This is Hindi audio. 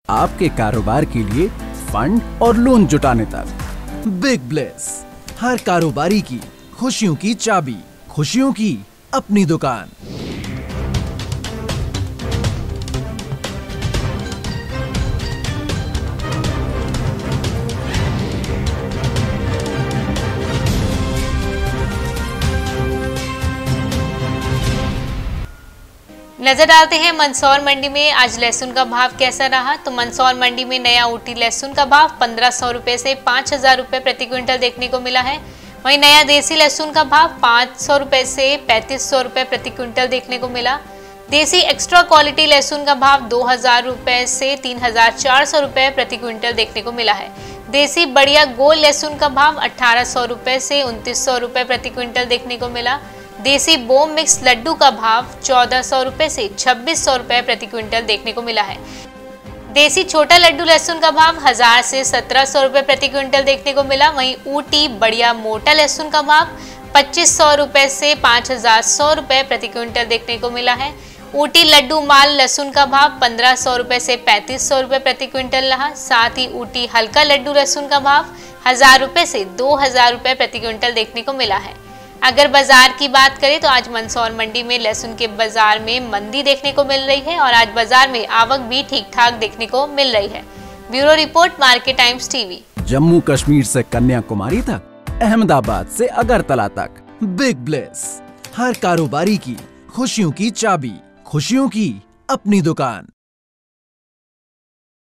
आपके कारोबार के लिए फंड और लोन जुटाने तक। बिग ब्लेस, हर कारोबारी की खुशियों की चाबी, खुशियों की अपनी दुकान। नजर डालते हैं मंदसौर मंडी में आज लहसुन का भाव कैसा रहा। तो मंदसौर मंडी में नया ऊटी लहसुन का भाव 1500 रुपए से 5000 रुपए प्रति क्विंटल देखने को मिला है। वहीं नया देसी लहसुन का भाव 500 रुपए से 3500 रुपए प्रति क्विंटल देखने को मिला। देसी एक्स्ट्रा क्वालिटी लहसुन का भाव 2000 रुपए से 3400 रुपए प्रति क्विंटल देखने को मिला है। देसी बढ़िया गोल लहसुन का भाव 1800 रुपए से 2900 रुपए प्रति क्विंटल देखने को मिला। देसी बोम मिक्स लड्डू का भाव 1400 रुपए से 2600 रुपए प्रति क्विंटल देखने को मिला है। देसी छोटा लड्डू लहसुन का भाव 1000 से 1700 रुपए प्रति क्विंटल देखने को मिला। वहीं ऊटी बढ़िया मोटा लहसुन का भाव 2500 रुपए से 5100 रुपए प्रति क्विंटल देखने को मिला है। ऊटी लड्डू माल लहसुन का भाव 1500 रुपए से 3500 रुपए प्रति क्विंटल रहा। साथ ही ऊटी हल्का लड्डू लहसुन का भाव 1000 रुपए से 2000 रुपए प्रति क्विंटल देखने को मिला है। अगर बाजार की बात करें तो आज मंदसौर मंडी में लहसुन के बाजार में मंदी देखने को मिल रही है और आज बाजार में आवक भी ठीक ठाक देखने को मिल रही है। Bureau report, market times TV. Jammu Kashmir से कन्याकुमारी तक, अहमदाबाद से अगरतला तक, बिग ब्लेस, हर कारोबारी की खुशियों की चाबी, खुशियों की अपनी दुकान।